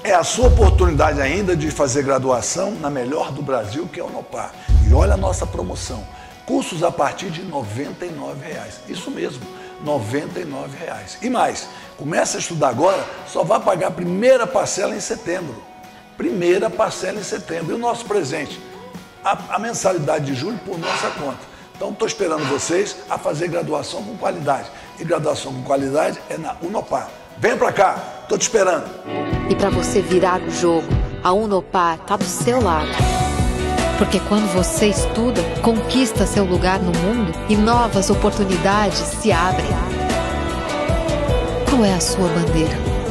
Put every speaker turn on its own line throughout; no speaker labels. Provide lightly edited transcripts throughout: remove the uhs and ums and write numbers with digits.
É a sua oportunidade ainda de fazer graduação na melhor do Brasil, que é a Unopar. E olha a nossa promoção. Cursos a partir de R$ 99,00. Isso mesmo, R$ 99,00. E mais, começa a estudar agora, só vai pagar a primeira parcela em setembro. Primeira parcela em setembro. E o nosso presente? A mensalidade de julho por nossa conta. Então, estou esperando vocês a fazer graduação com qualidade. E graduação com qualidade é na Unopar. Venha para cá, estou te esperando.
E para você virar o jogo, a Unopar está do seu lado. Porque quando você estuda, conquista seu lugar no mundo e novas oportunidades se abrem. Qual é a sua bandeira?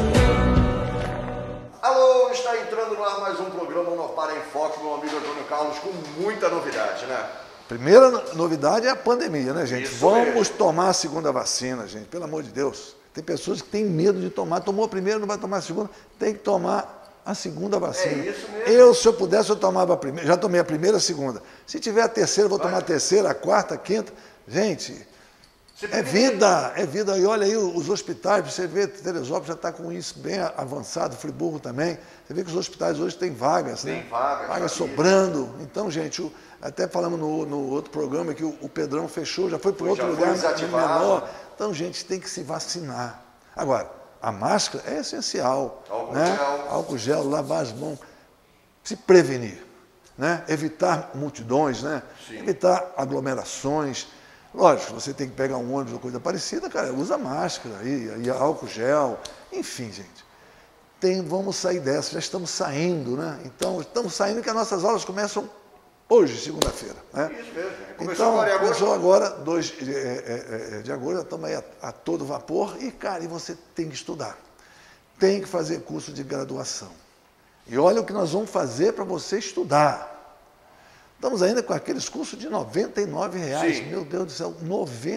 Alô, está entrando no ar mais um programa Unopar em Foco, meu amigo Antônio Carlos, com muita novidade, né?
Primeira novidade é a pandemia, né, gente?
Isso
Vamos
mesmo.
tomar a segunda vacina, gente, pelo amor de Deus. Tem pessoas que têm medo de tomar. Tomou a primeira, não vai tomar a segunda. Tem que tomar a segunda vacina.
É isso mesmo.
Se eu pudesse, eu tomava a primeira. Já tomei a primeira, a segunda. Se tiver a terceira, eu vou tomar a terceira, a quarta, a quinta. Gente, é vida, é vida. E olha aí os hospitais, você vê, Teresópolis já está com isso bem avançado, Friburgo também. Você vê que os hospitais hoje têm vagas, né?
Tem vagas
sobrando. Então, gente, até falamos no outro programa que o Pedrão fechou, já foi para outro lugar menor. Então, gente, tem que se vacinar. Agora, a máscara é essencial. Álcool gel, lavar as mãos, se prevenir, né? Evitar multidões, né? Evitar aglomerações. Lógico, você tem que pegar um ônibus ou coisa parecida, cara, usa máscara e álcool gel. Enfim, gente, vamos sair dessa, já estamos saindo, né? Então, estamos saindo que as nossas aulas começam hoje, segunda-feira. Né?
Isso mesmo.
Começou agora, 2 de agosto, já estamos aí a todo vapor. E, cara, você tem que estudar. Tem que fazer curso de graduação. E olha o que nós vamos fazer para você estudar. Estamos ainda com aqueles cursos de R$ 99,00.
Sim.
Meu Deus do céu, R$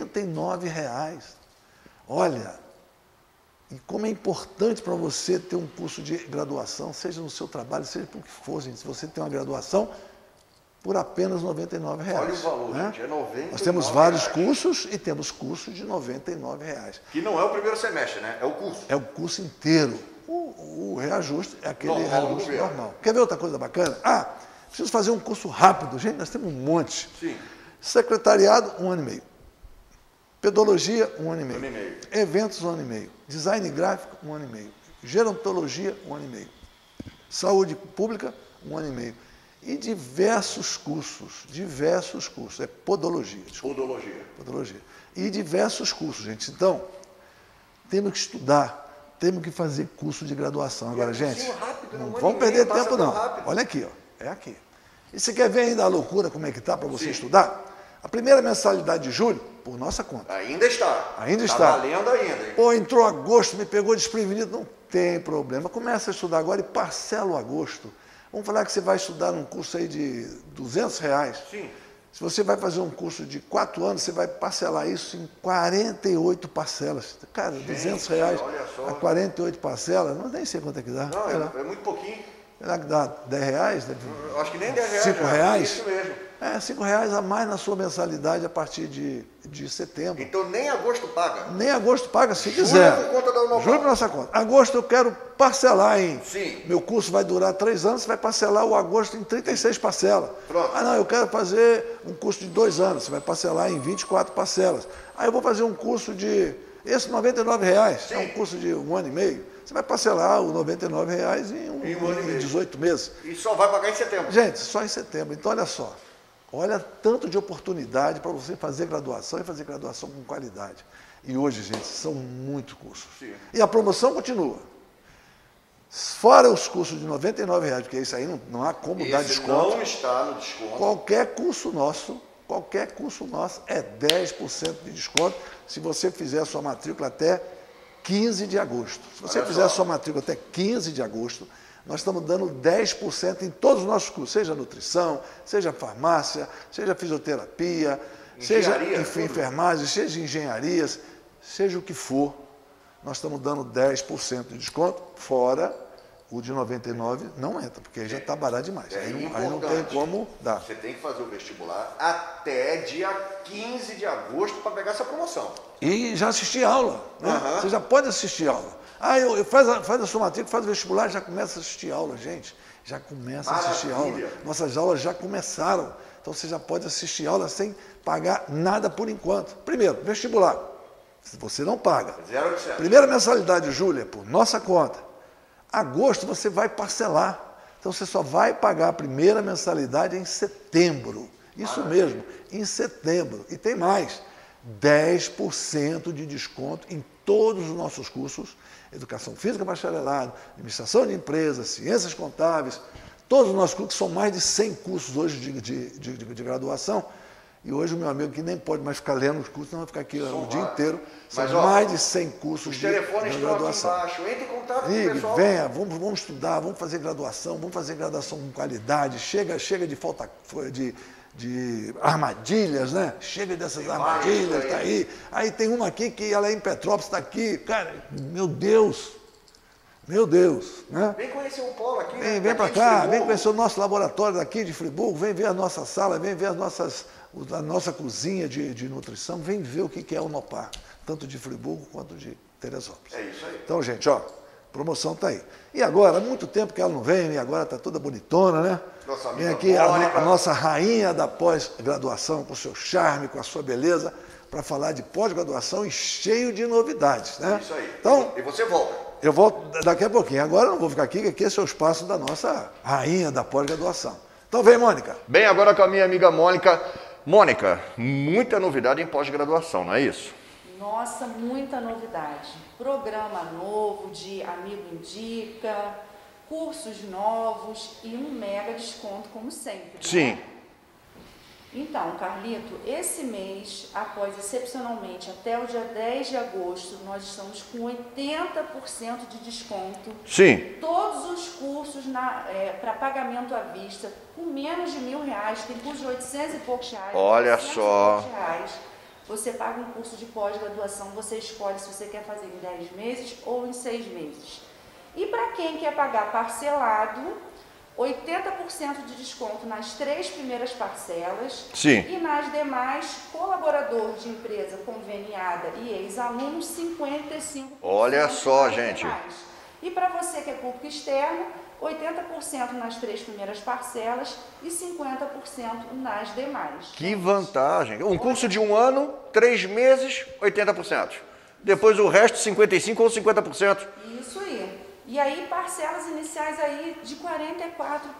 99,00. Olha, e como é importante para você ter um curso de graduação, seja no seu trabalho, seja por que for, gente. Se você tem uma graduação, por apenas R$ 99,00.
Olha o valor,
né?
gente, é R$ 99,00.
Nós temos vários cursos e temos cursos de R$ 99,00.
Que não é o primeiro semestre, né? É o curso.
É o curso inteiro. O reajuste é aquele reajuste
normal.
normal. Quer ver outra coisa bacana? Preciso fazer um curso rápido. Gente, nós temos um monte.
Sim.
Secretariado, 1 ano e meio. Pedologia, 1 ano e meio.
1 ano e meio.
Eventos, 1 ano e meio. Design gráfico, 1 ano e meio. Gerontologia, 1 ano e meio. Saúde pública, 1 ano e meio. E diversos cursos. É podologia. Desculpa. Podologia. E diversos cursos, gente. Então, temos que estudar. Temos que fazer curso de graduação. Agora, gente, não vamos perder tempo, não. Olha aqui, ó. É aqui. E você quer ver ainda a loucura, como é que está para você estudar? A primeira mensalidade de julho, por nossa conta.
Ainda está.
Ainda
está.
está.
Valendo ainda. Hein?
Pô, entrou agosto, me pegou desprevenido. Não tem problema. Começa a estudar agora e parcela o agosto. Vamos falar que você vai estudar num curso aí de R$ 200,00.
Sim.
Se você vai fazer um curso de 4 anos, você vai parcelar isso em 48 parcelas. Cara, R$ 200,00 a 48 parcelas, não nem sei quanto é que dá.
Não, é muito pouquinho.
Será que dá R$ 10,00?
Eu acho que nem R$10.
R$5,00?
Isso mesmo.
R$5,00 a mais na sua mensalidade a partir de setembro.
Então nem agosto paga.
Nem agosto paga, se quiser.
Julho é por conta da Unopar.
Julho por nossa conta. Agosto eu quero parcelar em...
Sim.
Meu curso vai durar 3 anos, você vai parcelar o agosto em 36 parcelas.
Pronto.
Não, eu quero fazer um curso de 2 anos, você vai parcelar em 24 parcelas. Aí eu vou fazer um curso de... Esse R$ 99,00, é um curso de 1 ano e meio. Você vai parcelar os R$ 99,00 em 18 meses.
E só vai pagar em setembro.
Gente, só em setembro. Então, olha só. Olha tanto de oportunidade para você fazer graduação e fazer graduação com qualidade. E hoje, gente, são muitos cursos.
Sim.
E a promoção continua. Fora os cursos de R$ 99,00, porque isso aí não há como dar desconto.
Não está no desconto.
Qualquer curso nosso é 10% de desconto se você fizer a sua matrícula até 15 de agosto. Se você fizer a sua matrícula até 15 de agosto, nós estamos dando 10% em todos os nossos cursos, seja nutrição, seja farmácia, seja fisioterapia, seja enfermagem, seja engenharias, seja o que for, nós estamos dando 10% de desconto, fora o de 99 não entra, porque aí já está barato demais. Aí não tem como dar.
Você tem que fazer o vestibular até dia 15 de agosto para pegar essa promoção.
E já assistir aula. Né? Você já pode assistir aula. Faz a sua matrícula, faz o vestibular, já começa a assistir aula, gente. Já começa a assistir aula. Nossas aulas já começaram. Então você já pode assistir aula sem pagar nada por enquanto. Primeiro, vestibular. Você não paga.
0,800.
Primeira mensalidade, Júlia, por nossa conta. Agosto você vai parcelar. Então você só vai pagar a primeira mensalidade em setembro. Isso mesmo, em setembro. E tem mais. 10% de desconto em todos os nossos cursos, Educação Física Bacharelado, Administração de Empresas, Ciências Contábeis, todos os nossos cursos, são mais de 100 cursos hoje de graduação, e hoje o meu amigo que nem pode mais ficar lendo os cursos, não vai ficar aqui o dia inteiro, são mais de 100 cursos de graduação.
Os telefones estão aqui embaixo, entre em contato com o pessoal.
Venha, vamos estudar, vamos fazer graduação com qualidade, chega de falta de armadilhas, né? Chega dessas armadilhas, tá aí. Aí tem uma aqui que ela é em Petrópolis, está aqui. Cara, meu Deus, né?
Vem conhecer o polo aqui.
Vem para cá, vem conhecer o nosso laboratório daqui de Friburgo, vem ver a nossa sala, vem ver a nossa cozinha de nutrição, vem ver o que é o Unopar, tanto de Friburgo quanto de Teresópolis.
É isso aí.
Então, gente, ó, promoção está aí. E agora, há muito tempo que ela não vem, e agora está toda bonitona, né? Vem aqui a nossa rainha da pós-graduação, com o seu charme, com a sua beleza, para falar de pós-graduação e cheio de novidades, né?
Isso aí.
Então,
e você volta?
Eu volto daqui a pouquinho. Agora eu não vou ficar aqui, que aqui esse é o espaço da nossa rainha da pós-graduação. Então vem, Mônica.
Bem, agora com a minha amiga Mônica. Mônica, muita novidade em pós-graduação, não é isso?
Nossa, muita novidade. Programa novo de Amigo Indica, cursos novos e um mega desconto, como sempre.
Sim.
Né? Então, Carlito, esse mês, após excepcionalmente até o dia 10 de agosto, nós estamos com 80% de desconto.
Sim.
Todos os cursos para pagamento à vista, com menos de R$1.000, tem curso de 800 e poucos reais.
Olha só.
Você paga um curso de pós-graduação, você escolhe se você quer fazer em 10 meses ou em 6 meses. E para quem quer pagar parcelado, 80% de desconto nas 3 primeiras parcelas.
Sim.
E nas demais, colaborador de empresa conveniada e ex-aluno, 55%.
Olha só, gente.
E para você que é público externo, 80% nas 3 primeiras parcelas e 50% nas demais.
Que vantagem. Um curso de 1 ano, 3 meses, 80%. Depois o resto, 55% ou 50%.
Isso aí. E aí, parcelas iniciais aí de R$44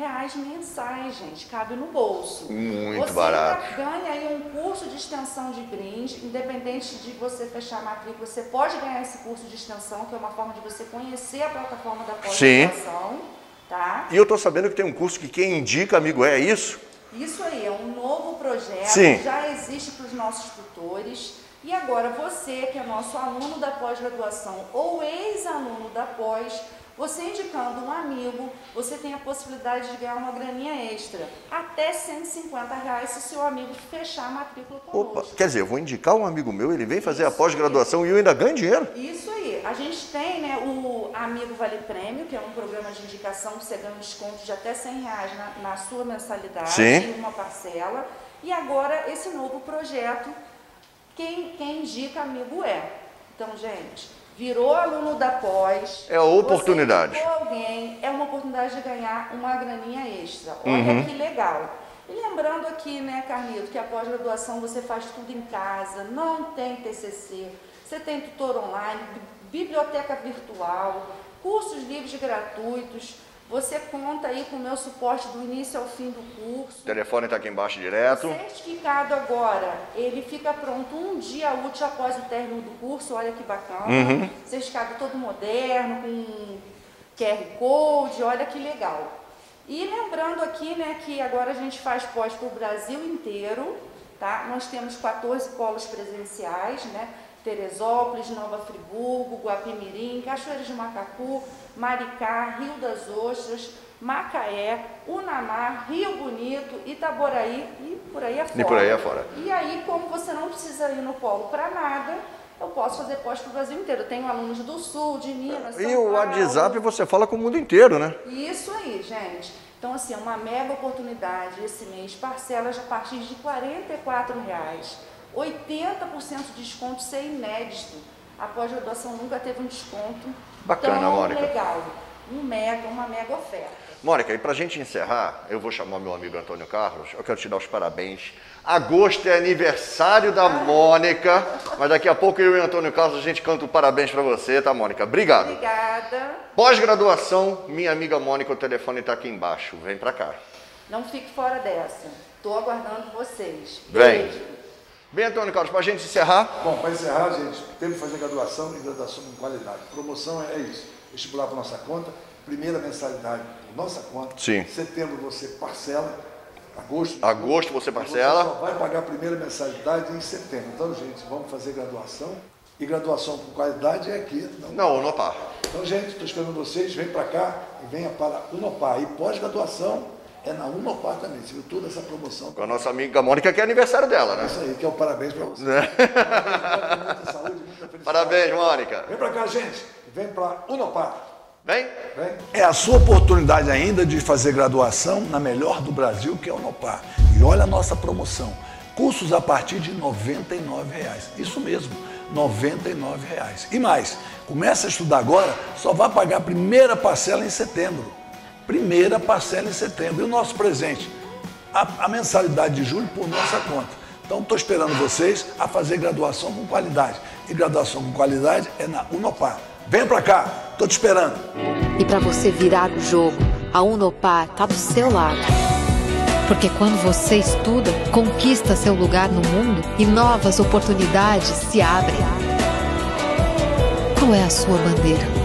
mensais, gente, cabe no bolso.
Muito barato.
Você ganha aí um curso de extensão de brinde, independente de você fechar a matrícula, você pode ganhar esse curso de extensão, que é uma forma de você conhecer a plataforma da pós-graduação, tá?
E eu tô sabendo que tem um curso que quem indica, amigo, é isso?
Isso aí, é um novo projeto,
Sim.
Já existe para os nossos tutores. E agora, você que é nosso aluno da pós-graduação ou ex-aluno da pós, você indicando um amigo, você tem a possibilidade de ganhar uma graninha extra, até R$150 se seu amigo fechar a matrícula conosco.
Opa, quer dizer, eu vou indicar um amigo meu, ele vem fazer a pós-graduação e eu ainda ganho dinheiro?
Isso aí. A gente tem, né, o Amigo Vale Prêmio, que é um programa de indicação que você ganha um desconto de até R$100 na sua mensalidade,
Sim.
em uma parcela. E agora, esse novo projeto, quem indica amigo é. Então, gente, virou aluno da pós.
É a oportunidade.
Você indicou alguém, é uma oportunidade de ganhar uma graninha extra. Olha que legal. E lembrando aqui, né, Carlito, que a pós-graduação você faz tudo em casa, não tem TCC, você tem tutor online, biblioteca virtual, cursos livres e gratuitos. Você conta aí com o meu suporte do início ao fim do curso.
O telefone está aqui embaixo direto.
O certificado agora, ele fica pronto um dia útil após o término do curso, olha que bacana. Certificado todo moderno, com QR Code, olha que legal. E lembrando aqui, né, que agora a gente faz pós para o Brasil inteiro, tá? Nós temos 14 polos presenciais, né? Teresópolis, Nova Friburgo, Guapimirim, Cachoeira de Macacu, Maricá, Rio das Ostras, Macaé, Unamar, Rio Bonito, Itaboraí e por aí afora. E aí, como você não precisa ir no polo para nada, eu posso fazer pós para o Brasil inteiro. Eu tenho alunos do Sul, de Minas, São Paulo.
E o WhatsApp você fala com o mundo inteiro, né?
Isso aí, gente. Então, assim, é uma mega oportunidade esse mês. Parcelas a partir de R$44. 80% de desconto, isso é inédito. A pós-graduação nunca teve um desconto
Bacana,
tão
Mônica.
legal. Uma mega oferta.
Mônica, e para a gente encerrar, eu vou chamar meu amigo Antônio Carlos, eu quero te dar os parabéns. Agosto é aniversário da Mônica, mas daqui a pouco eu e o Antônio Carlos a gente canta o parabéns para você, tá, Mônica? Obrigado.
Obrigada.
Pós-graduação, minha amiga Mônica, o telefone está aqui embaixo, vem para cá.
Não fique fora dessa. Estou aguardando vocês.
Vem.
Beijo.
Bem, Antônio Carlos, para a gente encerrar.
Bom, para encerrar, gente, temos que fazer graduação e graduação com qualidade. Promoção é isso. Vestibular por nossa conta, primeira mensalidade por nossa conta.
Sim.
Setembro você parcela,
Agosto você parcela.
Você só vai pagar a primeira mensalidade em setembro. Então, gente, vamos fazer graduação. E graduação com qualidade é aqui.
Não, Unopar.
Então, gente, estou esperando vocês. Vem para cá e venha para Unopar. E pós-graduação é na Unopar também. Você viu toda essa promoção.
Com a nossa amiga Mônica, que é aniversário dela, né?
Isso aí, que é o parabéns para você. Muita saúde, muita felicidade.
Parabéns, Mônica.
Vem para cá, gente. Vem para Unopar.
Vem.
É a sua oportunidade ainda de fazer graduação na melhor do Brasil, que é a Unopar. E olha a nossa promoção. Cursos a partir de R$ 99,00. Isso mesmo, R$ 99,00. E mais, começa a estudar agora, só vai pagar a primeira parcela em setembro. Primeira parcela em setembro. E o nosso presente, a mensalidade de julho por nossa conta. Então, estou esperando vocês a fazer graduação com qualidade. E graduação com qualidade é na Unopar. Vem pra cá, tô te esperando.
E para você virar o jogo, a Unopar tá do seu lado. Porque quando você estuda, conquista seu lugar no mundo e novas oportunidades se abrem. Qual é a sua bandeira?